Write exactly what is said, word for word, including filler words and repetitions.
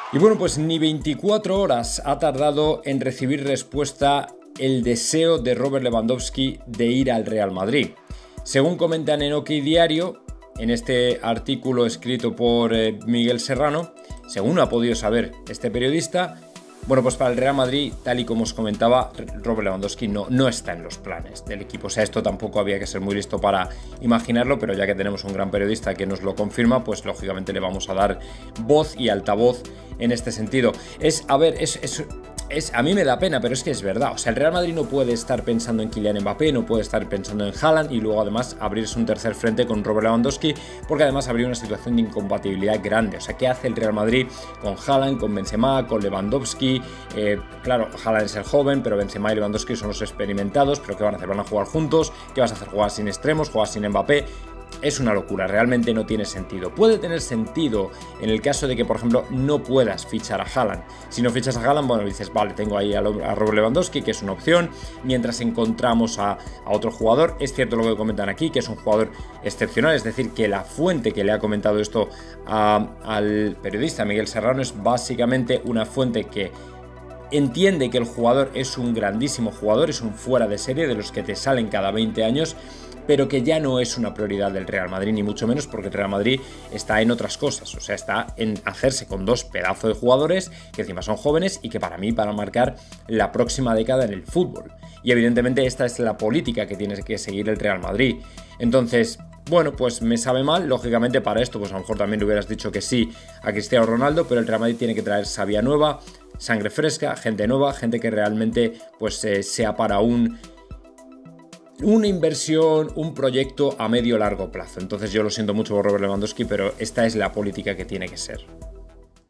Y bueno, pues ni veinticuatro horas ha tardado en recibir respuesta el deseo de Robert Lewandowski de ir al Real Madrid. Según comentan en OK Diario, en este artículo escrito por eh, Miguel Serrano, según ha podido saber este periodista, bueno, pues para el Real Madrid, tal y como os comentaba, Robert Lewandowski no, no está en los planes del equipo. O sea, esto tampoco había que ser muy listo para imaginarlo, pero ya que tenemos un gran periodista que nos lo confirma, pues lógicamente le vamos a dar voz y altavoz en este sentido. Es, a ver, es... es Es, a mí me da pena, pero es que es verdad. O sea, el Real Madrid no puede estar pensando en Kylian Mbappé, no puede estar pensando en Haaland y luego además abrirse un tercer frente con Robert Lewandowski, porque además habría una situación de incompatibilidad grande. O sea, ¿qué hace el Real Madrid con Haaland, con Benzema, con Lewandowski? Eh, claro, Haaland es el joven, pero Benzema y Lewandowski son los experimentados. ¿Pero qué van a hacer? ¿Van a jugar juntos? ¿Qué vas a hacer? ¿Jugar sin extremos? ¿Jugar sin Mbappé? Es una locura, realmente no tiene sentido. Puede tener sentido en el caso de que, por ejemplo, no puedas fichar a Haaland. Si no fichas a Haaland, bueno, dices, vale, tengo ahí a, a Robert Lewandowski, que es una opción, mientras encontramos a, a otro jugador. Es cierto lo que comentan aquí, que es un jugador excepcional, es decir, que la fuente que le ha comentado esto a, al periodista Miguel Serrano es básicamente una fuente que entiende que el jugador es un grandísimo jugador, es un fuera de serie de los que te salen cada veinte años, pero que ya no es una prioridad del Real Madrid, ni mucho menos, porque el Real Madrid está en otras cosas, o sea, está en hacerse con dos pedazos de jugadores que encima son jóvenes y que para mí van a marcar la próxima década en el fútbol. Y evidentemente esta es la política que tiene que seguir el Real Madrid. Entonces, bueno, pues me sabe mal, lógicamente para esto, pues a lo mejor también le hubieras dicho que sí a Cristiano Ronaldo, pero el Real Madrid tiene que traer savia nueva, sangre fresca, gente nueva, gente que realmente pues eh, sea para un... una inversión, un proyecto a medio largo plazo. Entonces yo lo siento mucho por Robert Lewandowski, pero esta es la política que tiene que ser.